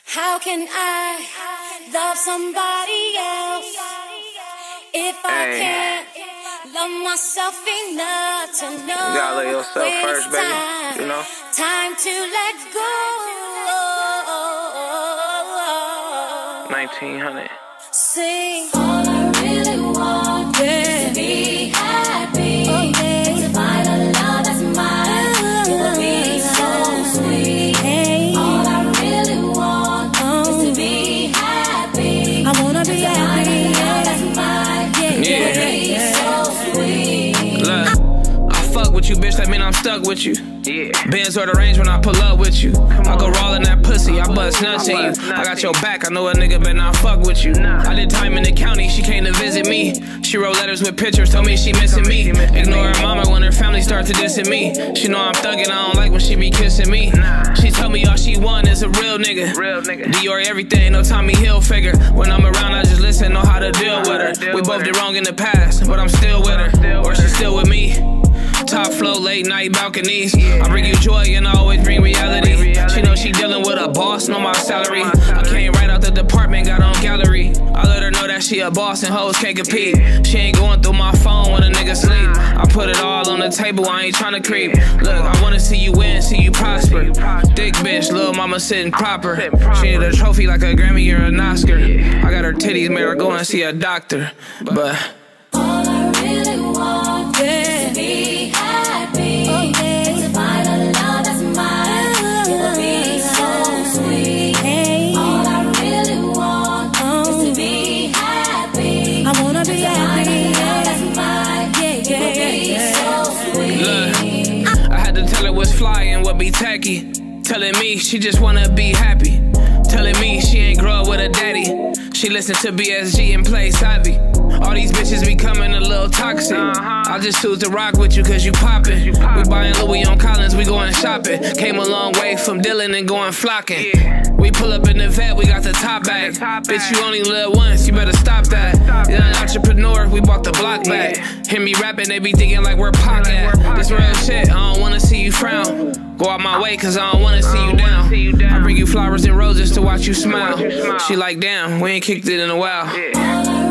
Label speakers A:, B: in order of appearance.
A: How can I love somebody else if I can't love myself enough to know?
B: You gotta love yourself first, baby. You know?
A: Time to let go.
B: 1900.
A: Sing. All I really want is to be happy. Oh, yeah. To find a love that's mine. It will be so sweet. Hey. All I really want is to be happy. I wanna be happy. Love that's mine. Yeah. It will be so sweet.
B: Look, I fuck with you, bitch. That mean I'm stuck with you. Yeah. Benz or the range when I pull up with you. I go raw in that pussy, I bust nuts in you. I got your back, I know a nigga better not fuck with you. I did time in the county, she came to visit me. She wrote letters with pictures, told me she missing me. Ignore her mama when her family start to dissing me. She know I'm thuggin', I don't like when she be kissing me. She told me all she want is a real nigga. Dior everything, no Tommy Hilfiger. When I'm around, I just listen, know how to deal with her. We both did wrong in the past, but I'm still with her. Or she's still with me. Top flow, late night balconies. I bring you joy and I always bring reality. She know she dealing with a boss, know my salary. I came right out the department, got on gallery. I let her know that she a boss and hoes can't compete. She ain't going through my phone when a nigga sleep. I put it all on the table, I ain't tryna creep. Look, I wanna see you win, see you prosper. Thick bitch, little mama sitting proper. She need a trophy like a Grammy or an Oscar. I got her titties, made her go and see a doctor. But
A: all I really want is to be happy. Oh, yeah. To find a love that's mine. It will be so sweet. Hey. All I really want is to be happy. I wanna be happy. To find a love that's mine. It will be so sweet.
B: Look, I had to tell her what's fly and what be tacky. Telling me she just wanna be happy. Telling me she ain't grow up with a daddy. She listen to BSG and play savvy. All these bitches be coming a little toxic. I just choose to rock with you cause you poppin'. We buying Louis on Collins, we going shopping. Came a long way from Dylan and going flocking. We pull up in the vet, we got the top bag. Bitch, you only live once, you better stop that. Young entrepreneur, we bought the block back. Hear me rapping, they be thinking like we're pocket. This real shit, I don't wanna see you frown. Go out my way cause I don't wanna see you down. I bring you flowers and roses to watch you smile. She like, damn, we ain't kicked it in a while.